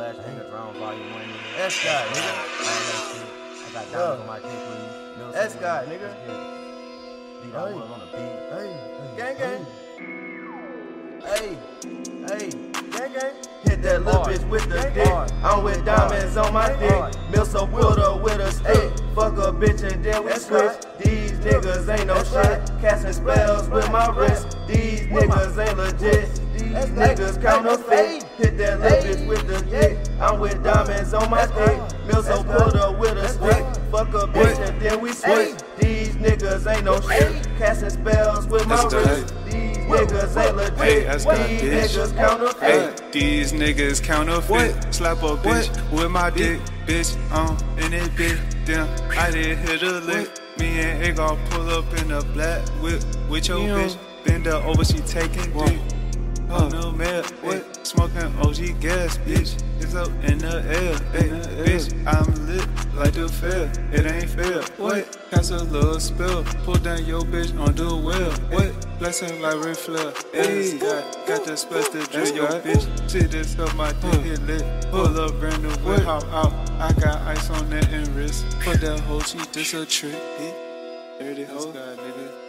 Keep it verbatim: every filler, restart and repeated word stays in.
Flash nigga, Drone Volume one nigga. S-God, nigga. All that shit. I got diamonds on my dick with S-God, nigga. Beat I was on the beat. Hey, gang gang. Hey, hey, gang gang. Hit that little bitch with the dick. I'm with diamonds on my dick. Milk so pulled up with a stick. Fuck a bitch and then we switch. These niggas ain't no shit. Casting spells with my wrist. These niggas ain't legit. These niggas counterfeit. Hit that little bitch with the dick. I'm with diamonds on my dick. Milk so pulled up with a stick. Fuck a bitch and then we switch. These niggas ain't no shit. Casting spells with my wrist. These niggas ain't legit. Hey, that's that these bitch. niggas counterfeit. Hey, these niggas counterfeit. Slap a bitch with my dick. Bitch, um, in it, bitch. Damn, I did hit a lick. Me and it gon' pull up in a black whip with your bitch. Bend her over, she taking dick. Oh no man, what? Smoking O G gas, bitch. It's up in the air, hey, bitch. I'm lit like the fair. It ain't fair. What? Cast a little spell. Pull down your bitch on the well. What? Blessing like Ric Flair. Hey, got, got the spell to drill your bitch. See this up my dick, hit lit. Pull up brand new whip, hop out. I got ice on that and wrist. Put that whole cheek, this a trick. Dirty hoe, nigga.